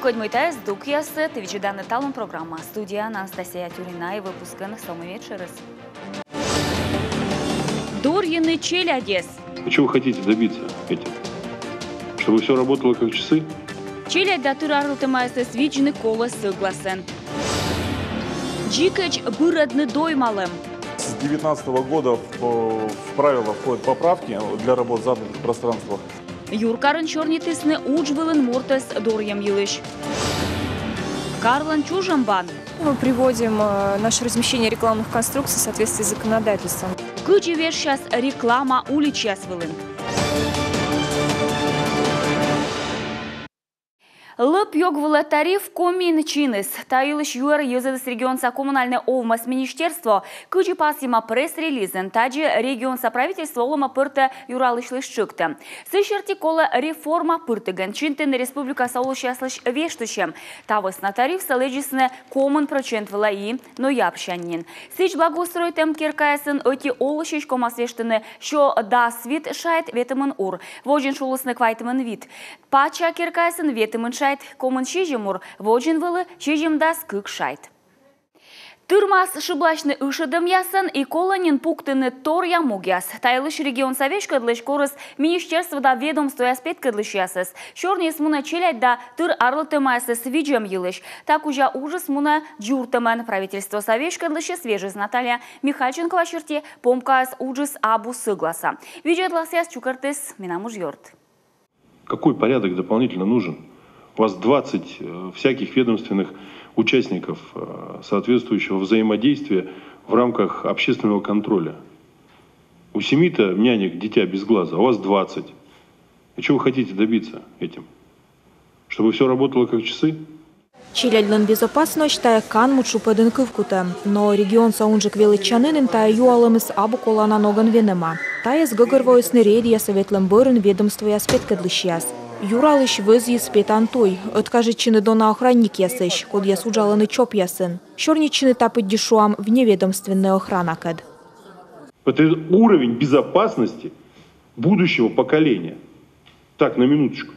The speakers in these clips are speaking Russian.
Приходьмите з Дук'яс, твічі-даний талон програма. Студія Анастасія Тюріна і випускан «Сомові через». Дор'їни челядес. Чего вы хотите добиться этим? Чтобы все работало как часы? Челядь датырарутымайсы свичны колы согласен. Джикач бырадны доймалым. С 2019 года в правила входят поправки для работ в заданных пространствах. Юркарын чорнитысны уджвылын мортес дорьям елыш. Карлан Чужамбан. Мы приводим наше размещение рекламных конструкций в соответствии с законодательством. Кычевеш сейчас реклама уличасвылын. Лып йогвыла тариф комин чинес. Таилыш юэр юзадыс регионса коммунальное овмас министерство кычи пасима пресс-релизен таджи регионса правительство олыма пырты юралышлыш чыкты. Сышерти кола реформа пыртыган чинтен республика саулышаслыш вештышем. Тавыс на тариф саледжисны комын процент вылаи, но япшаннин. Сыч благоустройтем киркаясын öti олышыш комасвештыны шо да свит шайт ветымын ур. Вожин шулысны квайтымын вид. Пача киркаясын ветымын шайт. Комын чижемур, воджин вылы чижемдас кык шайт. Тырмас шыблачны ышыдым ясын и колонин пуктыны тор ямугяс. Тайлыш регион совеш кыдлыш корыс министерство да ведомство аспект кыдлыш ясыз. Шорнес муна челядь да тыр арлытымайсыз виджем елыш. Так уже ужас муна джуртыман. Правительство совеш кыдлыше свежиз Наталья Михальченкова черте помкас ужас абу сыгласа. Виджет ласяс чукартыс минамуж йорт. Какой порядок дополнительно нужен? У вас 20 всяких ведомственных участников соответствующего взаимодействия в рамках общественного контроля. У 7-то нянек дитя без глаза, а у вас 20. И чего вы хотите добиться этим? Чтобы все работало как часы? Челядьлын безопасность тая кан мучу подынкывкута, но регион саунжик величанынын тая юалымыз абу колана ноган венема. Тая с гагырвоюсны редия советлым бырын ведомство и аспект кадлышьяс. Юралыш выз еспет антой, откажечины дона охранник ясыш, код я суджаланы чоп ясын. Шорничины тапы дешуам в неведомственная охрана кад. Это уровень безопасности будущего поколения. Так, на минуточку.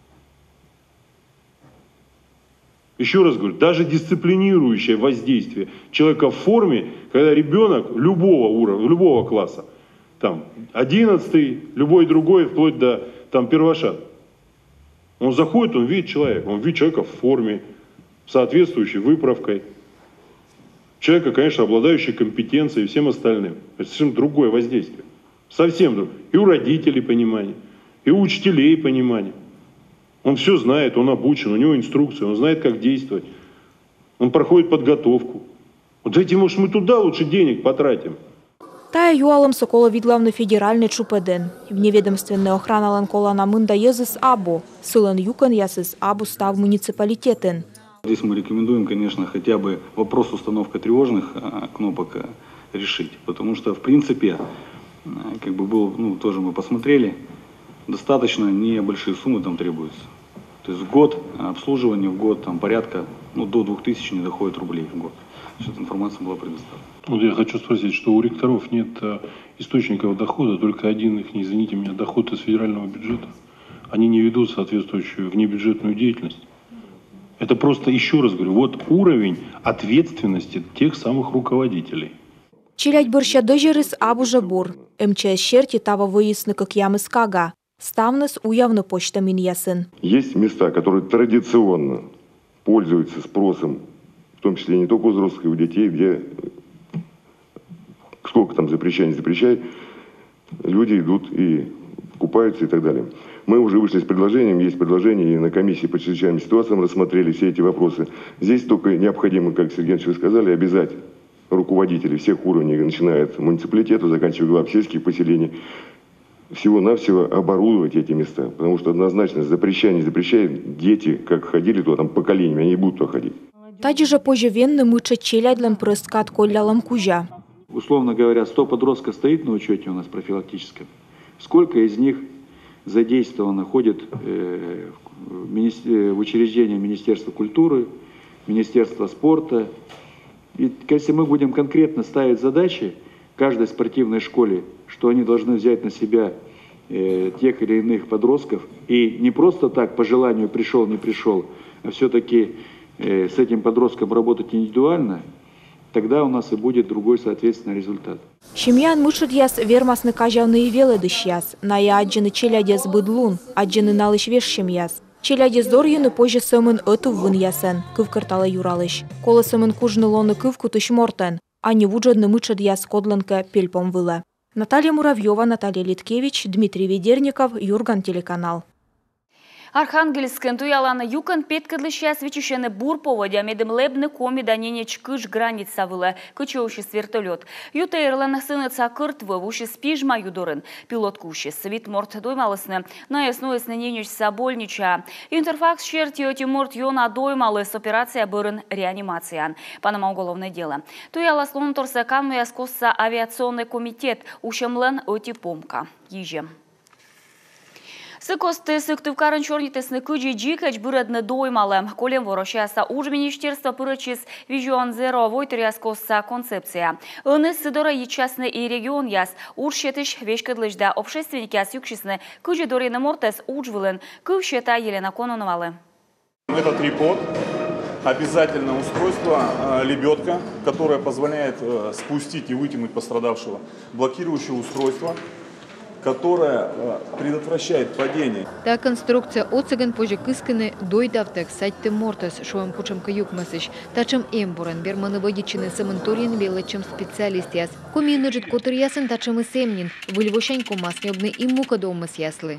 Еще раз говорю, даже дисциплинирующее воздействие человека в форме, когда ребенок любого уровня, любого класса, там 11-й, любой другой, вплоть до там первошат. Он заходит, он видит человека в форме, соответствующей выправкой. Человека, конечно, обладающий компетенцией и всем остальным. Это совсем другое воздействие. Совсем другое. И у родителей понимание, и у учителей понимание. Он все знает, он обучен, у него инструкция, он знает, как действовать. Он проходит подготовку. Вот дайте, может, мы туда лучше денег потратим. Тая юалым сокола видлавны федеральный чупеден. В неведомственная охрана ланколана мында езыс абу. Сылан юкан ясыс абу став муниципалитетен. Здесь мы рекомендуем, конечно, хотя бы вопрос установки тревожных кнопок решить. Потому что, в принципе, как бы был, тоже мы посмотрели, достаточно небольшие суммы там требуются. То есть в год обслуживание, в год там порядка до 2000 не доходит рублей в год. Эта информация была предоставлена. Вот я хочу спросить, что у ректоров нет источников дохода, только один их, извините меня, доход из федерального бюджета. Они не ведут соответствующую внебюджетную деятельность. Это просто, еще раз говорю, вот уровень ответственности тех самых руководителей. Челядь борща дожерис абу жабур. МЧС черти тава выясны как ямыс кага. Ставнес уявно почта миньясын. Есть места, которые традиционно пользуются спросом, в том числе не только у взрослых, и у детей, где сколько там запрещай, не запрещай, люди идут и купаются и так далее. Мы уже вышли с предложением, есть предложение, и на комиссии по чрезвычайным ситуациям рассмотрели все эти вопросы. Здесь только необходимо, как Сергей Ильич, вы сказали, обязать руководителей всех уровней, начиная от муниципалитета, заканчивая глав сельских поселений, всего-навсего оборудовать эти места. Потому что однозначно запрещай, не запрещай, дети, как ходили туда, там поколениями, они и будут туда ходить. Таджи же поживенны мыча челядьлан прыскат колялам кужа. Условно говоря, 100 подростков стоит на учете у нас профилактическом. Сколько из них задействовано, ходит в учреждения Министерства культуры, Министерства спорта. И если мы будем конкретно ставить задачи каждой спортивной школе, что они должны взять на себя тех или иных подростков, и не просто так по желанию пришел, не пришел, все-таки с этим подростком работать индивидуально, тогда у нас и будет другой, соответственно, результат. Шимьян мышут яс вермасны кажавные велы дышьяс, на я аджины челядес быдлун, аджины налыш вешшим яс. Челядес дорьюны позже сымын эту вын ясен, кывкартала юралыш. Кола сымын кужны лоны кывку тыш мортен, а не вуджадны мычат яс кодланка пельпом вылы. Наталья Муравьева, Наталья Литкевич, Дмитрий Ведерников, Юрган, телеканал. Архангельскën туяланы юкан петкадлыща свечущены бур поводя медем лебны коми даненеч кыш граница вылы, кычеущий вертолет. Ютейрлан сыныца кыртвы вуши спижма юдорын. Пилот кущи свит морт доймалысны, на ясноясны ненеч собольнича. Интерфакс шертио тиморт йона доймалыс операция бырын реанимациян. Панама уголовное дело. Туяла слон торса канну яскосса авиационный комитет ушемлен отипомка. Ежем. Сыкосты сыктывкарын чорнитесны кыджи джикач бюредны доймалы. Колем ворощаса уж министерство пырычис Vision Zero войтеряскосса концепция. Ыны сыдора ячасны и регион яс. Уж щетыш вешкадлыжда общественники яс юкшисны кыджи дорины мортес уж вылын. Кывщета Елена Кононовалы. Это трипод. Обязательно устройство лебедка, которое позволяет спустить и вытянуть пострадавшего. Блокирующее устройство, которая предотвращает падение. Та конструкция оцеган позже кысканы дойдавтек сайтты мортас шоем кучам каюк масыш. Тачем эмбуран берманы водичины самонторин велачем специалист яс. Комину жит котыр ясын тачем и семнин. Выльвощаньку маснебны и мука домас яслы.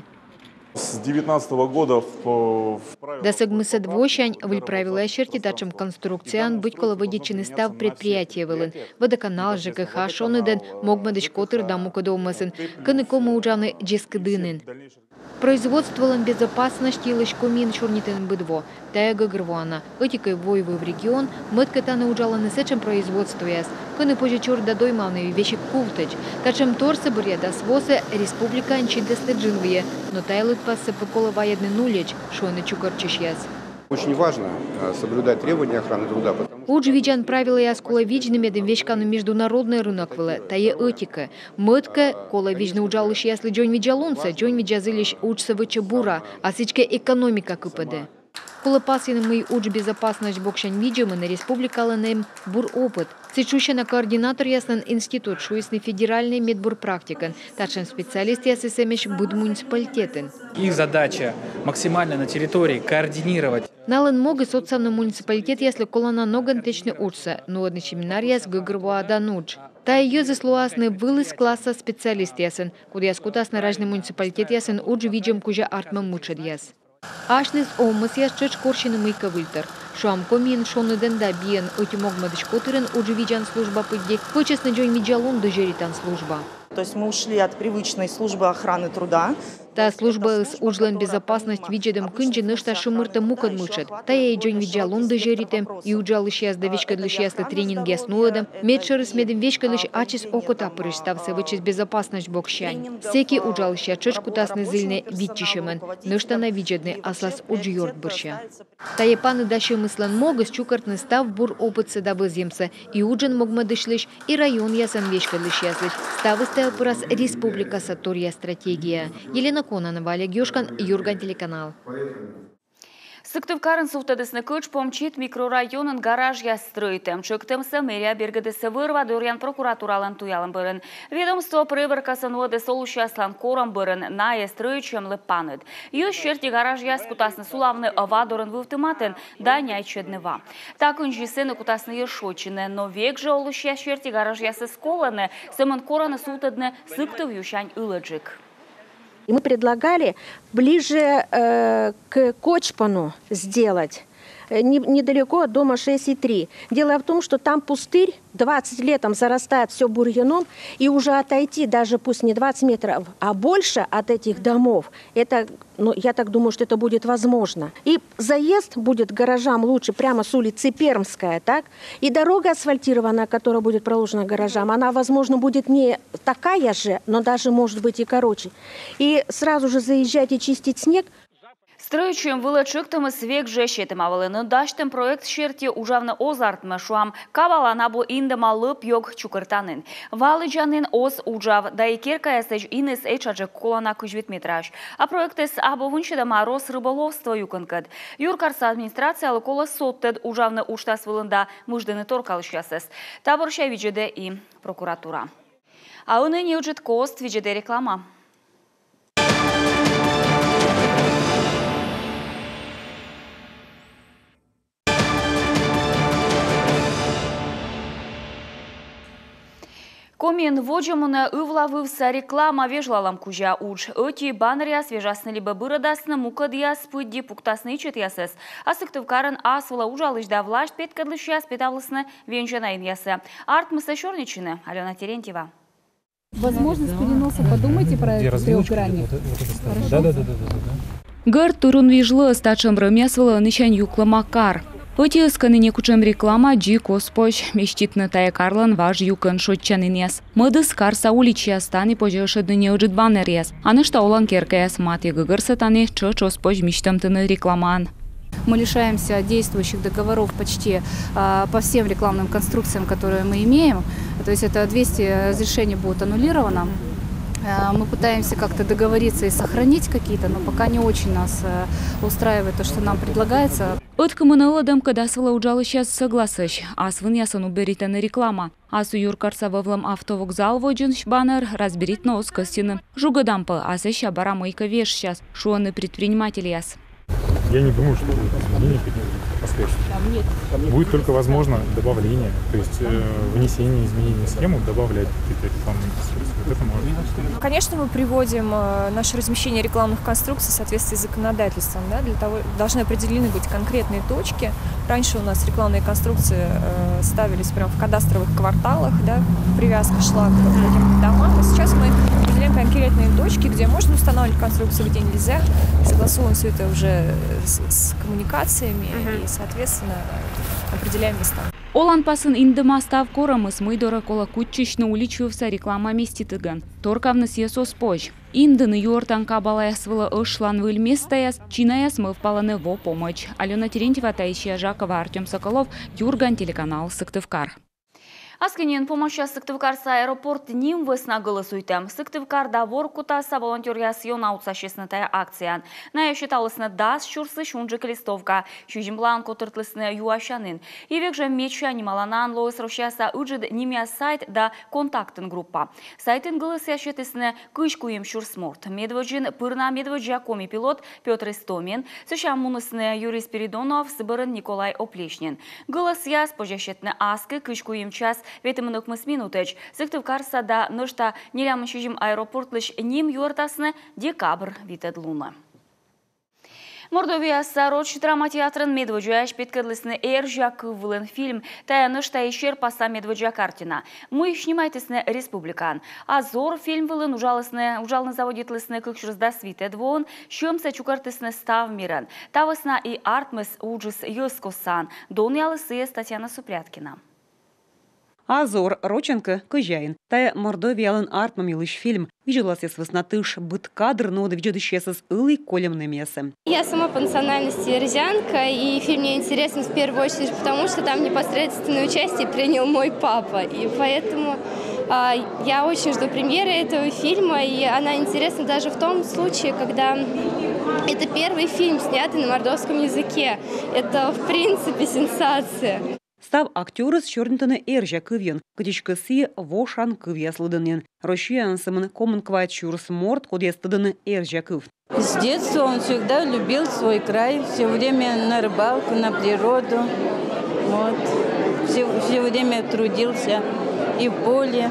С 2019 года в Досыгмыса двощань выль правила черти тачем конструкциян быть коло водичины став предприятия вылын. Водоканал, ЖКХ, шоныден, могмадыч котыр да мука домасын. Кыныкома уджаны джескадынын. Производствовалан безопасности лишь комин чорнитен быдво. Тая гагрвана. Этикой воевы в регион, мытка на уджаланы сечем производство яс. Кыны позже чур да дойманы вещи култыч. Тачем торсы буря да свосы республика анчидесты джинвие. Но тайлыт пассы покола воедный нулеч, шойны чукарчиш яс. Очень важно соблюдать требования охраны труда. Лучше видян правила яс кола вичны медем вещкану международный рынок вылы, тая этика. Мытка кола вичны уджалыш ясли джон виджалунца, джон виджазылиш учса выча бура, а сичка экономика КПД. Кола пасины мы уч безопасность бокшань виджимы на республикаланем бур опыт. Сечущена координатор ясен институт шуисный федеральный медбур практикан, тачен специалист ясы семеш буд муниципалитетен. Их задача максимально на территории координировать. Нален могы социальный муниципалитет, если колона ноган течны учса, но одни семинар яс гыгрва дануч. Та ее заслуасны был из класса специалист ясен, куда яскутасны разный муниципалитет ясен уж видим кужа артма мучат яс. Ашнис омас яс чеч коршины мыйка выльтер. Шуам комин шоны денда биен отимог мадыч котырен уж видян служба пыдди, вычесны джойн миджалун дожеритан служба. То есть мы ушли от привычной службы охраны труда. Та служба с уджлен безопасность виджедем кынджи нышта шумырта мукад мучат. Та я и джойн виджалун дожеритем, и уджалыш яс да вешкадлыш ясли тренинг яс нуладем, медшерыс медем вешкадлыш ачис окота пырыштався вычес безопасность бокщань. Секи уджалыш я чешку тасны зыльне видчишемен, нышта на виджедны аслас уджьорд бырща. Та я паны даши мыслан могас чукартны став бур опыт седа выземса, и уджен могмадышлыш, и район ясан вешкадлыш яслыш. Ставы став пырас республика сатория стратегия. Елена Кононова, Олег Юшкан, Юрган, телеканал. Сыктывкарын суфтадысны кыч помчит микрорайонын гараж ястрыйтым. Чыктымсы мэрия бергедесі вырва дөрян прокуратуралын туялын бырын. Ведомство прыбыркасын оды солущаслан кором бырын на ястрыйчым лыпаныд. Ю шерти гараж яскутасны сулавны авадорын вывтыматын да няйчедныва. Так унжисыны кутасны ершочыны, но век же олуща шерти гараж ясы сколаны, сымын кораны сутадны сыктыв ющань ылыджик. И мы предлагали ближе к Кочпану сделать, недалеко от дома 6,3. Дело в том, что там пустырь, 20 лет там зарастает все бурьяном, и уже отойти даже пусть не 20 метров, а больше от этих домов, это, ну, я так думаю, что это будет возможно. И заезд будет к гаражам лучше прямо с улицы Пермская, так? И дорога асфальтированная, которая будет проложена к гаражам, она, возможно, будет не такая же, но даже может быть и короче. И сразу же заезжать и чистить снег. Строючим величиктами свек жещетимавали, но даштем проект шерти ужавны озартмы шуам кавалана бу индемалы пьог чукыртанын. Валыджанын оз ужав, да и кирка эсэж инес эчаджы колана кужвитметраж. А проект эс абовуншедама рос рыболовство юканкад. Юркарса администрация кола соттед ужавны уштас вылында муждыны торкалышясыз. Таборща виджеде и прокуратура. А уныне уджет кост виджеде реклама. Комин воджамуна ывлавывса реклама вежлалам кужа уж. Эти баннеря свежасны либо быродасны мукадья спыдди пуктасны четьясес. А сыктывкарен асвала ужалыш да власть петкадлышья спетавлысны венчанайн ясы. Арт мыслещорничины. Алена Терентьева. Возможность переноса. Подумайте про это трехгранник. Да. Гар турун вижлы стачем рымясвала нычань юкла макар. Оти сканыне кучем реклама джи коспоч мечтитны тая карлан важ юкан шотчанын яс. Мыдыс карса уличья стани пожешедыне уджит баннер яс. Анышта олан керка яс мати гыгырса тани чоспоч мечтамтыны рекламан. Мы лишаемся действующих договоров почти по всем рекламным конструкциям, которые мы имеем. То есть это 200 разрешений будет аннулировано. Мы пытаемся как-то договориться и сохранить какие-то, но пока не очень нас устраивает то, что нам предлагается. От коммуналадам, когда свала уджала сейчас согласыш, а свын ясан уберите на реклама. А су юркарса вовлам автовокзал воджинш баннер разберит на оскостины. Жугадампа, а сеща барамайка веш сейчас, шуаны предприниматели яс. Я не думаю, что будет изменение последствий. Будет только возможно добавление, то есть внесение изменений в схему, добавлять какие-то рекламные конструкции. Вот это можно. Конечно, мы приводим наше размещение рекламных конструкций в соответствии с законодательством. Да? Для того должны определены быть конкретные точки. Раньше у нас рекламные конструкции ставились прямо в кадастровых кварталах, да? Привязка шла к каким-то домам. А сейчас мы определяем конкретные точки, где можно устанавливать конструкцию, где нельзя. Согласовываем все это уже с коммуникациями и, соответственно, определяем места. Олан пасын индымастав корамыз мыйдора кола кутчичны уличився реклама меститыган. Торкавны съесос пож. Индыны юортан кабалаясвыла ышлан выльместаяс, чинаяс мы впаланы во помощь. Алена Терентьева, Таисия Жакова, Артем Соколов, Юрган, телеканал Сыктывкар. Аскенен помощь Сыктывкарса аэропорт ним весна голосуйтем. Сыктывкар да воркутаса волонтерия съена утсащеснатая акция. На считалысна дас шурсы шунжик листовка. Шужимблан котыртлысны юашанын. И век же меча немаланан лоис рошяса уджид немя сайт да контактын группа. Сайтын голосящетысны кышкуем шурсморт. Медводжин пырна медводжа коми пилот Петр Истомин. Сышам мунысны Юрий Спиридонов, Сыбырын Николай Оплешнин. Голосяс пожащетны аскы кышкуем час. Ветимынок мыс минутыч. Сыктывкарса да нышта нелямышыжим аэропортлыш ним юртасны декабрь витед луна. Мордовия Сароч драматеатрын медводжуяш петкадлысны эржак вылын фильм тая нышта ишер паса медводжа картина. Мы снимайтысны республикан. Азор фильм вылын ужалны заводитлысны кыкшырзда свитед вон, шымса чукартысны став миран. Тавысна и артмыс уджыс ёскосан. Дон ялысы Татьяна Супряткина. Азор Роченко Кыжаин. Тая Мордовиялын артмам илыш фильм. Виделась с веснатыш быт кадр, но видящая с илой колемным мясом. Я сама по национальности рязанка, и фильм мне интересен в первую очередь, потому что там непосредственное участие принял мой папа. И поэтому я очень жду премьеры этого фильма, и она интересна даже в том случае, когда это первый фильм, снятый на мордовском языке. Это, в принципе, сенсация. Став актеры с чернитаны эржа кывьен, катичкасы вошан кывья слыдынен. Рощуян самын комын квачур сморт, кодья стыдыны эржа кыв. С детства он всегда любил свой край, все время на рыбалку, на природу. Вот. Все время трудился и в поле,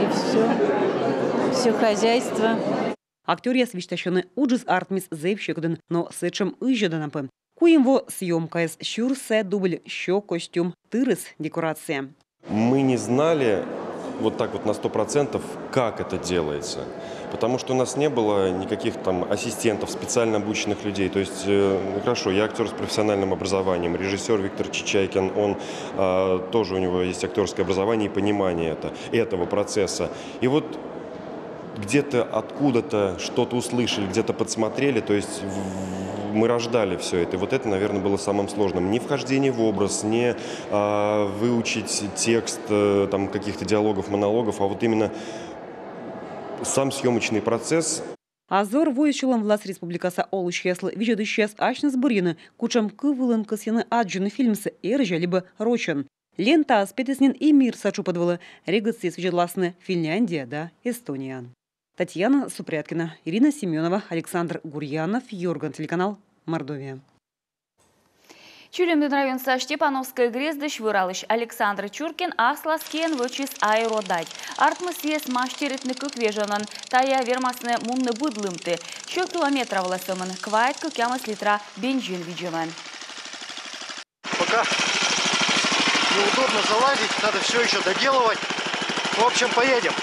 и все хозяйство. Актер я свищтащены уджис артмис зевщикден, но сечем ыжеданапы. Куемво съемка из щурсе, дубль, еще костюм, тырыс, декорация. Мы не знали вот так вот на 100%, как это делается. Потому что у нас не было никаких там ассистентов, специально обученных людей. То есть, хорошо, я актер с профессиональным образованием, режиссер Виктор Чичайкин, он тоже у него есть актерское образование и понимание этого процесса. И вот где-то откуда-то что-то услышали, где-то подсмотрели, то есть мы рождали все это. И вот это, наверное, было самым сложным. Не вхождение в образ, не выучить текст там, каких-то диалогов, монологов, а вот именно сам съемочный процесс. Азор воющулам власть республикаса олушьяслы видят исчез ашнес бурины, кучам кывылын кысяны аджуны фильмсы эржа либо рочен. Лента спетеснин и мир сачу подвала. Регации свежедласны Финляндия да Эстония. Татьяна Супряткина, Ирина Семенова, Александр Гурьянов, Йорган, телеканал Мордовия. Чулемден районса Штепановская грездыш выралыш Александр Чуркин ахсласкен вычис аэродать. Артмыс ес маштеритны кыквежанан, тая вермасны мунны быдлымты. 6 километров ласымын, квайт кыкямас литра бензин виджемен. Пока неудобно залазить, надо все еще доделывать. В общем, поедем.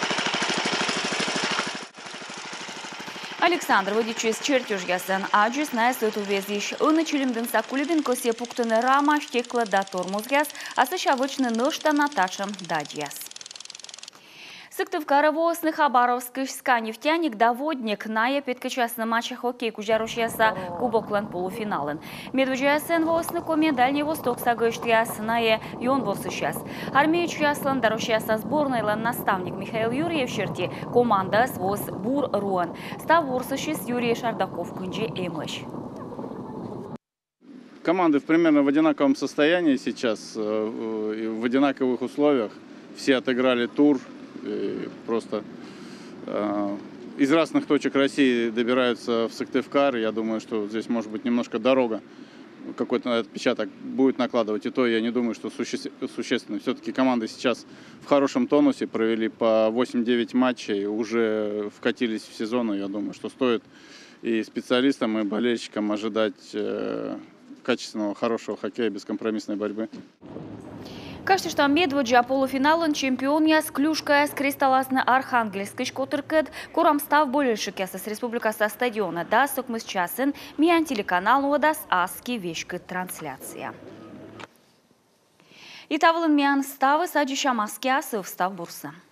Александр водичес чертеж ясен, аджис на эсету везиш. Оны чулемден сакулиден косе пуктыны рама штекла да тормоз яс, а сышавычны нышта натачам дадьяс. Сыктывкара воосны Хабаровский нефтяник доводник на петкачасны матча хоккей кужарушьяса кубоклан полуфиналын. Медвежаясын воосны коме Дальний Восток сагыштяс на юн восыщас. Армеич яслан дарушьяса сборныйлан наставник Михаил Юрьев черти команда своз бур руан. Став ворсыщис Юрий Шардаков кунджи эмыш. Команды примерно в одинаковом состоянии сейчас, в одинаковых условиях. Все отыграли тур. Просто из разных точек России добираются в Сыктывкар. Я думаю, что здесь может быть немножко дорога, какой-то отпечаток будет накладывать. И то я не думаю, что существенно. Все-таки команды сейчас в хорошем тонусе, провели по 8-9 матчей, уже вкатились в сезон. И я думаю, что стоит и специалистам, и болельщикам ожидать качественного, хорошего хоккея, бескомпромиссной борьбы. Кажется, что медведжа полуфиналын чемпиония с клюшкой с кристалласны Архангельской шкотыркет, курам став болельщики с республикаса стадиона, да сокмыс часын, миян телеканал уадас аски вешкы трансляция. И тавлын миян ставы саджища маски асы в став бурса.